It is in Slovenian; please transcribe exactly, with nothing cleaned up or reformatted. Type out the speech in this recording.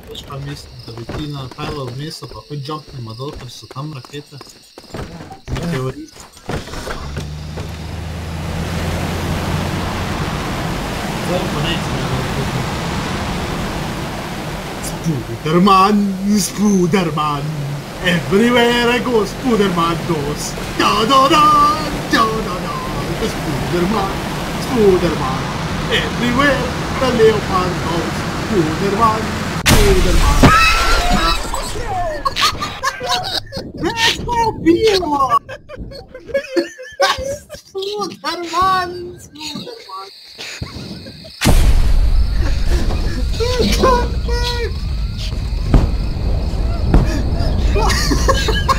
Veš kaj mislim, da bi ti napajala v mesto, pa hoď jumpnima dol, ker so tam rakete. Teorij. Zdaj pa ne, sem ga nekaj. Spuderman, Spuderman, everywhere I go, Spuderman goes. Da da da, da da da, Spuderman, Spuderman, everywhere the leopard goes. Spuderman, Spuderman. That's so beautiful! Spuderman, Spuderman. What the fuck?